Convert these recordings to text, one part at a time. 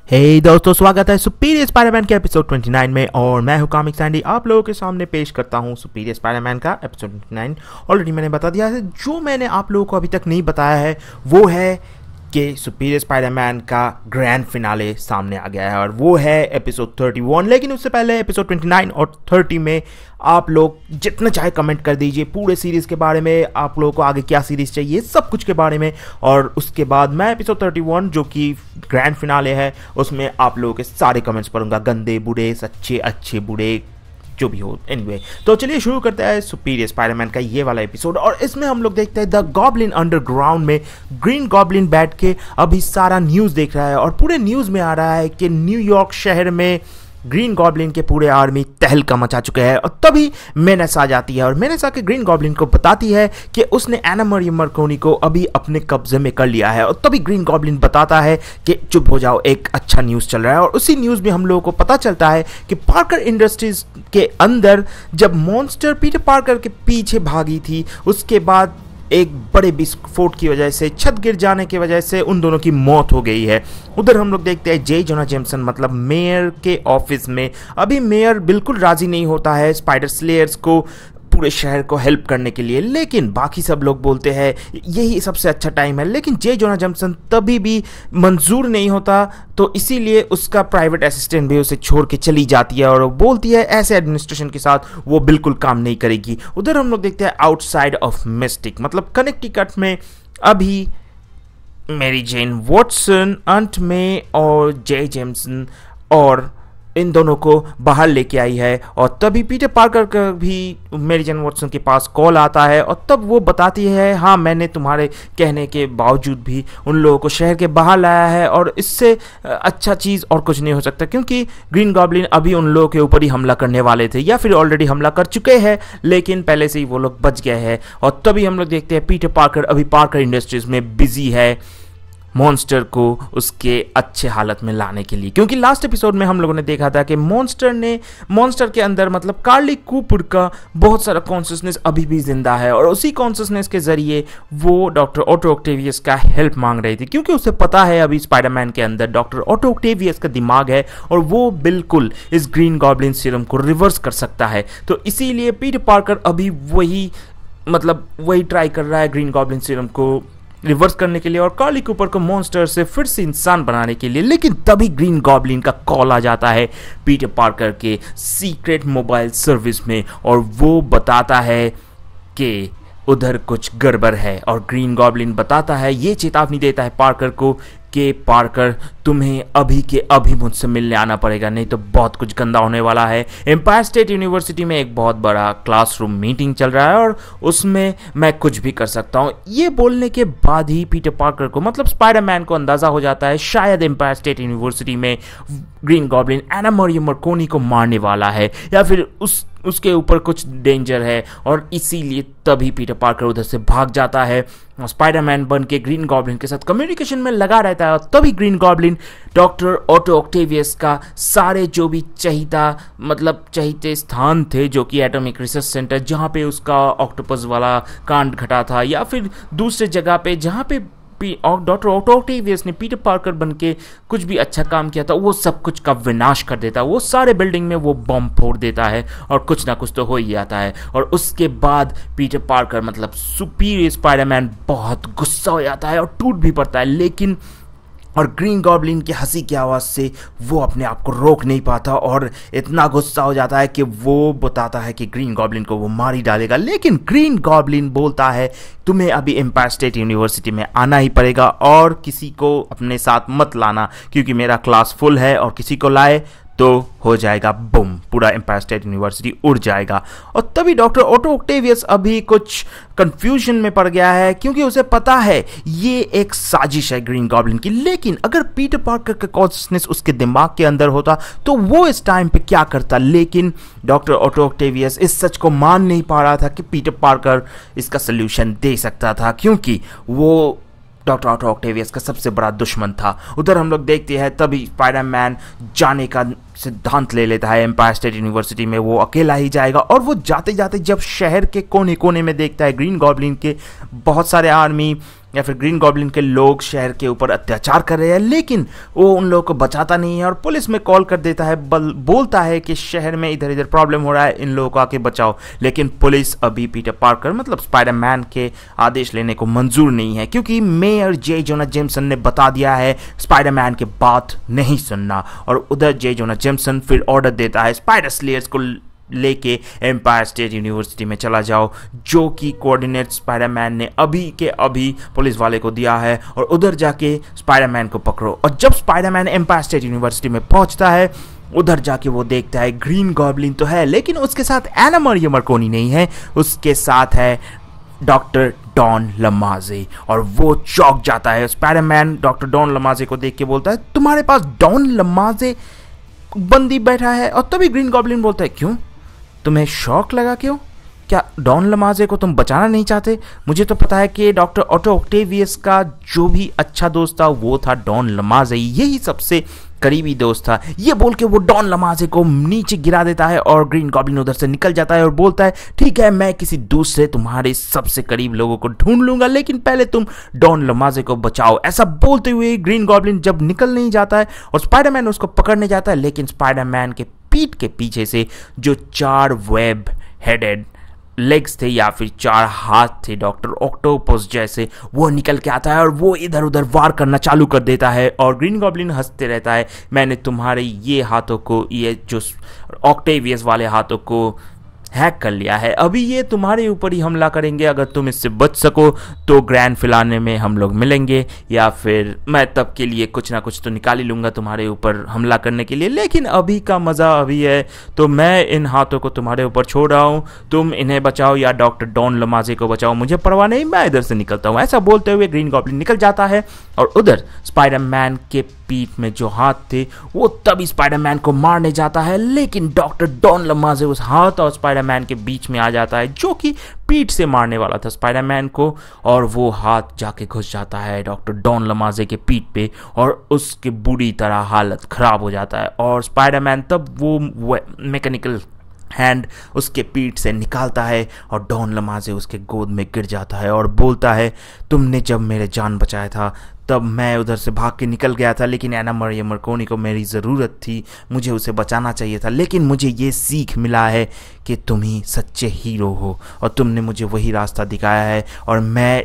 दोस्तों, स्वागत है सुपीरियर स्पाइडरमैन के एपिसोड 29 में। और मैं हूं ComicSandy, आप लोगों के सामने पेश करता हूं सुपीरियर स्पाइडरमैन का एपिसोड 29। ऑलरेडी मैंने बता दिया है। जो मैंने आप लोगों को अभी तक नहीं बताया है वो है कि सुपीरियर स्पाइडरमैन का ग्रैंड फिनाले सामने आ गया है और वो है एपिसोड 31। लेकिन उससे पहले एपिसोड 29 और 30 में आप लोग जितना चाहे कमेंट कर दीजिए पूरे सीरीज़ के बारे में, आप लोगों को आगे क्या सीरीज़ चाहिए, सब कुछ के बारे में। और उसके बाद मैं एपिसोड 31 जो कि ग्रैंड फिनाले है उसमें आप लोगों के सारे कमेंट्स पढ़ूंगा, गंदे बुरे, सच्चे अच्छे बुरे, जो भी हो। एनीवे, तो चलिए शुरू करते हैं सुपीरियर स्पाइडरमैन का ये वाला एपिसोड। और इसमें हम लोग देखते हैं द गॉब्लिन अंडरग्राउंड में ग्रीन गॉब्लिन बैठ के अभी सारा न्यूज़ देख रहा है और पूरे न्यूज़ में आ रहा है कि न्यूयॉर्क शहर में ग्रीन गॉब्लिन के पूरे आर्मी तहलका मचा चुके हैं। और तभी मेनेस आ जाती है और मेनेस आके ग्रीन गॉब्लिन को बताती है कि उसने एना मरियम मार्कोनी को अभी अपने कब्जे में कर लिया है। और तभी ग्रीन गॉब्लिन बताता है कि चुप हो जाओ, एक अच्छा न्यूज़ चल रहा है। और उसी न्यूज़ में हम लोगों को पता चलता है कि पार्कर इंडस्ट्रीज के अंदर जब मॉन्स्टर पीटर पार्कर के पीछे भागी थी, उसके बाद एक बड़े विस्फोट की वजह से, छत गिर जाने की वजह से उन दोनों की मौत हो गई है। उधर हम लोग देखते हैं जे जोना जेमसन मतलब मेयर के ऑफिस में अभी मेयर बिल्कुल राजी नहीं होता है स्पाइडर स्लेयर्स को पूरे शहर को हेल्प करने के लिए। लेकिन बाकी सब लोग बोलते हैं यही सबसे अच्छा टाइम है, लेकिन जे जोना जेमसन तभी भी मंजूर नहीं होता। तो इसीलिए उसका प्राइवेट असिस्टेंट भी उसे छोड़ के चली जाती है और बोलती है ऐसे एडमिनिस्ट्रेशन के साथ वो बिल्कुल काम नहीं करेगी। उधर हम लोग देखते हैं आउटसाइड ऑफ मिस्टिक मतलब कनेक्टिकट में अभी मेरी जेन वॉटसन, अंट में और जे जेमसन और इन दोनों को बाहर लेके आई है। और तभी पीटर पार्कर का भी मेरी जेन वॉटसन के पास कॉल आता है और तब वो बताती है हाँ मैंने तुम्हारे कहने के बावजूद भी उन लोगों को शहर के बाहर लाया है और इससे अच्छा चीज़ और कुछ नहीं हो सकता, क्योंकि ग्रीन गॉब्लिन अभी उन लोगों के ऊपर ही हमला करने वाले थे या फिर ऑलरेडी हमला कर चुके हैं, लेकिन पहले से ही वो लोग बच गए हैं। और तभी हम लोग देखते हैं पीटर पार्कर अभी पार्कर इंडस्ट्रीज में बिजी है मॉन्स्टर को उसके अच्छे हालत में लाने के लिए, क्योंकि लास्ट एपिसोड में हम लोगों ने देखा था कि मॉन्स्टर के अंदर मतलब कार्ली कूपर का बहुत सारा कॉन्शियसनेस अभी भी जिंदा है और उसी कॉन्शियसनेस के जरिए वो डॉक्टर ऑटो ऑक्टेवियस का हेल्प मांग रही थी, क्योंकि उसे पता है अभी स्पाइडरमैन के अंदर डॉक्टर ऑटो ऑक्टेवियस का दिमाग है और वो बिल्कुल इस ग्रीन गॉब्लिन सीरम को रिवर्स कर सकता है। तो इसीलिए पीटर पार्कर अभी वही ट्राई कर रहा है ग्रीन गॉब्लिन सीरम को रिवर्स करने के लिए और कार्ली कूपर को मॉन्स्टर से फिर से इंसान बनाने के लिए। लेकिन तभी ग्रीन गॉब्लिन का कॉल आ जाता है पीटर पार्कर के सीक्रेट मोबाइल सर्विस में और वो बताता है कि उधर कुछ गड़बड़ है। और ग्रीन गॉब्लिन बताता है, ये चेतावनी देता है पार्कर को कि पार्कर तुम्हें अभी के अभी मुझसे मिलने आना पड़ेगा, नहीं तो बहुत कुछ गंदा होने वाला है। एम्पायर स्टेट यूनिवर्सिटी में एक बहुत बड़ा क्लासरूम मीटिंग चल रहा है और उसमें मैं कुछ भी कर सकता हूँ। ये बोलने के बाद ही पीटर पार्कर को मतलब स्पाइडरमैन को अंदाजा हो जाता है शायद एम्पायर स्टेट यूनिवर्सिटी में Green Goblin Anna Maria Marconi को मारने वाला है या फिर उसके ऊपर कुछ डेंजर है। और इसीलिए तभी पीटर पार्कर उधर से भाग जाता है और स्पाइडरमैन बन के ग्रीन गॉब्लिन के साथ कम्युनिकेशन में लगा रहता है। और तभी Green Goblin Doctor Otto Octavius का सारे जो भी चहीते स्थान थे, जो कि एटॉमिक रिसर्च सेंटर जहाँ पे उसका ऑक्टोपस वाला कांड घटा था या फिर दूसरे जगह पे जहाँ पे डॉक्टर ऑटो ऑक्टेवियस ने पीटर पार्कर बन के कुछ भी अच्छा काम किया था, वो सब कुछ का विनाश कर देता है। वो सारे बिल्डिंग में वो बम फोड़ देता है और कुछ ना कुछ तो हो ही जाता है। और उसके बाद पीटर पार्कर मतलब सुपीरियर स्पाइडरमैन बहुत गुस्सा हो जाता है और टूट भी पड़ता है, लेकिन और ग्रीन गॉब्लिन की हंसी की आवाज़ से वो अपने आप को रोक नहीं पाता और इतना गुस्सा हो जाता है कि वो बताता है कि ग्रीन गॉब्लिन को वो मार ही डालेगा। लेकिन ग्रीन गॉब्लिन बोलता है तुम्हें अभी एम्पायर स्टेट यूनिवर्सिटी में आना ही पड़ेगा और किसी को अपने साथ मत लाना, क्योंकि मेरा क्लास फुल है और किसी को लाए तो हो जाएगा बूम, पूरा एम्पायर स्टेट यूनिवर्सिटी उड़ जाएगा। और तभी डॉक्टर ऑटो ऑक्टेवियस अभी कुछ कंफ्यूजन में पड़ गया है, क्योंकि उसे पता है ये एक साजिश है ग्रीन गॉब्लिन की। लेकिन अगर पीटर पार्कर का कॉन्शियसनेस उसके दिमाग के अंदर होता तो वो इस टाइम पे क्या करता। लेकिन डॉक्टर ऑटो ऑक्टेवियस इस सच को मान नहीं पा रहा था कि पीटर पार्कर इसका सोल्यूशन दे सकता था, क्योंकि वो डॉक्टर ऑटो ऑक्टेवियस का सबसे बड़ा दुश्मन था। उधर हम लोग देखते हैं तभी स्पाइडरमैन जाने का सिद्धांत ले लेता है एम्पायर स्टेट यूनिवर्सिटी में, वो अकेला ही जाएगा। और वो जाते जाते जब शहर के कोने कोने में देखता है ग्रीन गॉब्लिन के बहुत सारे आर्मी या फिर ग्रीन गॉब्लिन के लोग शहर के ऊपर अत्याचार कर रहे हैं, लेकिन वो उन लोगों को बचाता नहीं है और पुलिस में कॉल कर देता है, बोलता है कि शहर में इधर इधर प्रॉब्लम हो रहा है, इन लोगों को आके बचाओ। लेकिन पुलिस अभी पीटर पार्कर मतलब स्पाइडरमैन के आदेश लेने को मंजूर नहीं है, क्योंकि मेयर जे जोना जेमसन ने बता दिया है स्पाइडरमैन की बात नहीं सुनना। और उधर जे जोना जेमसन फिर ऑर्डर देता है स्पाइडर स्लेयर्स को लेके एम्पायर स्टेट यूनिवर्सिटी में चला जाओ, जो कि कोऑर्डिनेट स्पाइडरमैन ने अभी के अभी पुलिस वाले को दिया है, और उधर जाके स्पाइडरमैन को पकड़ो। और जब स्पाइडरमैन एम्पायर स्टेट यूनिवर्सिटी में पहुंचता है, उधर जाके वो देखता है ग्रीन गॉब्लिन तो है, लेकिन उसके साथ एना मरिया मार्कोनी नहीं है, उसके साथ है डॉक्टर डॉन लमाजे। और वो चौंक जाता है। स्पाइडरमैन डॉक्टर डॉन लमाजे को देख के बोलता है तुम्हारे पास डॉन लमाजे बंदी बैठा है। और तभी ग्रीन गॉब्लिन बोलता है क्यों, तुम्हें शौक लगा क्यों, क्या डॉन लमाजे को तुम बचाना नहीं चाहते? मुझे तो पता है कि डॉक्टर ऑटो ऑक्टेवियस का जो भी अच्छा दोस्त था वो था डॉन लमाजे, यही सबसे करीबी दोस्त था। ये बोल के वो डॉन लमाजे को नीचे गिरा देता है और ग्रीन गॉब्लिन उधर से निकल जाता है और बोलता है ठीक है, मैं किसी दूसरे तुम्हारे सबसे करीब लोगों को ढूंढ लूंगा, लेकिन पहले तुम डॉन लमाजे को बचाओ। ऐसा बोलते हुए ग्रीन गॉब्लिन जब निकल नहीं जाता है और स्पाइडरमैन उसको पकड़ने जाता है, लेकिन स्पाइडरमैन के पीठ के पीछे से जो 4 वेब हेडेड लेग्स थे या फिर 4 हाथ थे डॉक्टर ऑक्टोपस जैसे, वो निकल के आता है और वो इधर उधर वार करना चालू कर देता है। और ग्रीन गॉब्लिन हंसते रहता है, मैंने तुम्हारे ये हाथों को, ये जो ऑक्टेवियस वाले हाथों को हैक कर लिया है, अभी ये तुम्हारे ऊपर ही हमला करेंगे। अगर तुम इससे बच सको तो ग्रैंड फिनाले में हम लोग मिलेंगे, या फिर मैं तब के लिए कुछ ना कुछ तो निकाल ही लूँगा तुम्हारे ऊपर हमला करने के लिए, लेकिन अभी का मज़ा अभी है, तो मैं इन हाथों को तुम्हारे ऊपर छोड़ रहा हूँ, तुम इन्हें बचाओ या डॉक्टर डॉन लमाजे को बचाओ, मुझे परवाह नहीं, मैं इधर से निकलता हूँ। ऐसा बोलते हुए ग्रीन गॉब्लिन निकल जाता है और उधर स्पाइडरमैन के पीठ में जो हाथ थे वो तभी स्पाइडरमैन को मारने जाता है, लेकिन डॉक्टर डॉन लमाजे उस हाथ और स्पाइडरमैन के बीच में आ जाता है, जो कि पीठ से मारने वाला था स्पाइडरमैन को, और वो हाथ जाके घुस जाता है डॉक्टर डॉन लमाजे के पीठ पे और उसकी बुरी तरह हालत खराब हो जाता है। और स्पाइडरमैन तब वो मैकेनिकल हैंड उसके पीठ से निकालता है और डॉन लमाजे उसके गोद में गिर जाता है और बोलता है तुमने जब मेरे जान बचाया था तब मैं उधर से भाग के निकल गया था, लेकिन एना मरिया मार्कोनी को मेरी ज़रूरत थी, मुझे उसे बचाना चाहिए था, लेकिन मुझे ये सीख मिला है कि तुम ही सच्चे हीरो हो और तुमने मुझे वही रास्ता दिखाया है, और मैं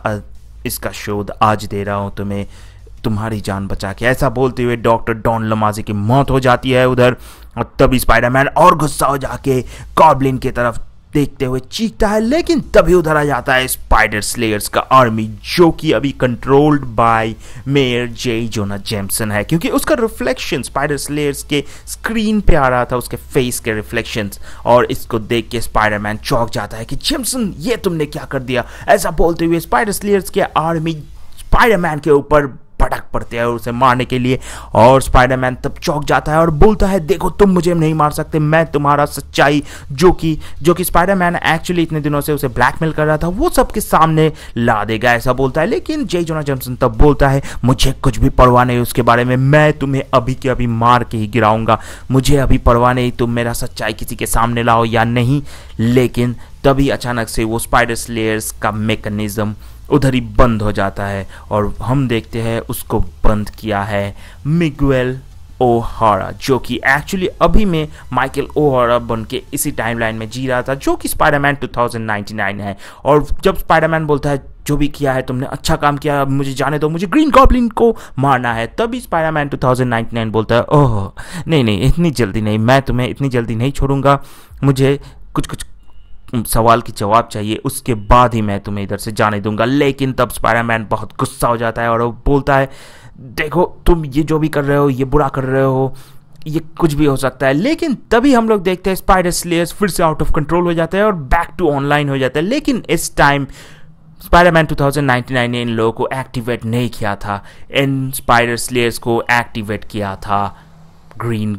इसका शोध आज दे रहा हूँ तुम्हें, तुम्हारी जान बचा के। ऐसा बोलते हुए डॉक्टर डॉन लमाजे की मौत हो जाती है उधर, और तभी स्पाइडरमैन और गुस्सा हो जाके गॉब्लिन की तरफ देखते हुए चीखता है, लेकिन तभी उधर आ जाता है स्पाइडर स्लेयर्स का आर्मी, जो कि अभी controlled by mayor J Jonah Jameson है, क्योंकि उसका रिफ्लेक्शन स्पाइडर स्लेयर्स के स्क्रीन पे आ रहा था, उसके फेस के रिफ्लेक्शंस, और इसको देख के स्पाइडरमैन चौंक जाता है कि जेमसन ये तुमने क्या कर दिया। ऐसा बोलते हुए स्पाइडर स्लेयर्स के आर्मी स्पाइडरमैन के ऊपर भड़क पड़ते हैं उसे मारने के लिए, और स्पाइडरमैन तब चौंक जाता है और बोलता है देखो तुम मुझे नहीं मार सकते, मैं तुम्हारा सच्चाई जो कि स्पाइडरमैन एक्चुअली इतने दिनों से उसे ब्लैकमेल कर रहा था वो सबके सामने ला देगा, ऐसा बोलता है। लेकिन जे जोना जेमसन तब बोलता है मुझे कुछ भी परवाह नहीं उसके बारे में, मैं तुम्हें अभी के अभी मार के ही गिराऊंगा, मुझे अभी परवाह नहीं तुम मेरा सच्चाई किसी के सामने लाओ या नहीं। लेकिन तभी अचानक से वो स्पाइडर स्लेयर्स का मैकेनिज्म उधर ही बंद हो जाता है और हम देखते हैं उसको बंद किया है मिगुएल ओहारा, जो कि एक्चुअली अभी में माइकल ओहारा बन के इसी टाइमलाइन में जी रहा था, जो कि स्पाइडरमैन 2099 है। और जब स्पाइडरमैन बोलता है जो भी किया है तुमने अच्छा काम किया, अब मुझे जाने दो, मुझे ग्रीन गॉब्लिन को मारना है, तभी स्पाइडरमैन 2099 बोलता है ओह नहीं इतनी जल्दी नहीं, मैं तुम्हें इतनी जल्दी नहीं छोड़ूंगा, मुझे कुछ सवाल की जवाब चाहिए, उसके बाद ही मैं तुम्हें इधर से जाने दूंगा। लेकिन तब स्पाइडरमैन बहुत गुस्सा हो जाता है और वो बोलता है देखो तुम ये जो भी कर रहे हो ये बुरा कर रहे हो, ये कुछ भी हो सकता है। लेकिन तभी हम लोग देखते हैं स्पाइडर स्लेयर्स फिर से आउट ऑफ कंट्रोल हो जाते हैं और बैक टू ऑनलाइन हो जाता है। लेकिन इस टाइम स्पाइडरमैन 2099 ने इन लोगों को एक्टिवेट नहीं किया था, इन स्पाइडर स्लेयर्स को एक्टिवेट किया था ग्रीन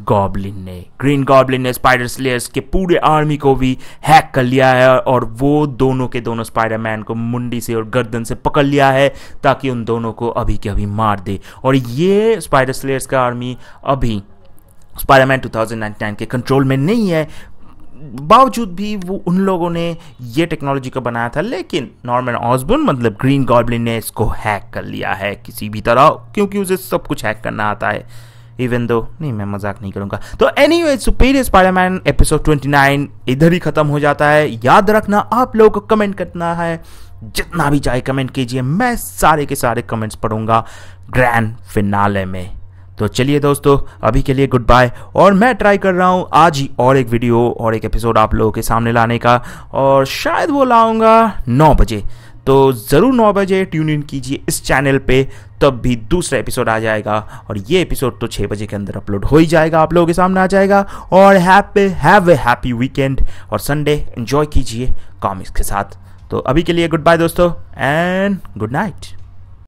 गॉब्लिन ने स्पाइडर स्लेयर्स के पूरे आर्मी को भी हैक कर लिया है और वो दोनों के दोनों स्पाइडरमैन को मुंडी से और गर्दन से पकड़ लिया है ताकि उन दोनों को अभी के अभी मार दे। और ये स्पाइडर स्लेयर्स का आर्मी अभी स्पाइडरमैन 2099 के कंट्रोल में नहीं है, बावजूद भी वो उन लोगों ने ये टेक्नोलॉजी को बनाया था, लेकिन नॉर्मन ऑसबॉर्न मतलब ग्रीन गॉब्लिन ने इसको हैक कर लिया है किसी भी तरह, क्योंकि उसे सब कुछ हैक करना आता है। इवन दो नहीं, मैं मजाक नहीं करूंगा। तो एनीवे, सुपीरियर स्पाइडरमैन एपिसोड 29 इधर ही खत्म हो जाता है। याद रखना आप लोगों को कमेंट करना है, जितना भी चाहे कमेंट कीजिए, मैं सारे के सारे कमेंट्स पढ़ूंगा ग्रैंड फिनाले में। तो चलिए दोस्तों, अभी के लिए गुड बाय। और मैं ट्राई कर रहा हूँ आज ही और एक वीडियो और एक एपिसोड आप लोगों के सामने लाने का, और शायद वो लाऊंगा 9 बजे। तो ज़रूर 9 बजे ट्यून इन कीजिए इस चैनल पे, तब भी दूसरा एपिसोड आ जाएगा। और ये एपिसोड तो 6 बजे के अंदर अपलोड हो ही जाएगा, आप लोगों के सामने आ जाएगा। और हैव ए हैप्पी वीकेंड, और संडे एंजॉय कीजिए कॉमिक्स के साथ। तो अभी के लिए गुड बाय दोस्तों, एंड गुड नाइट।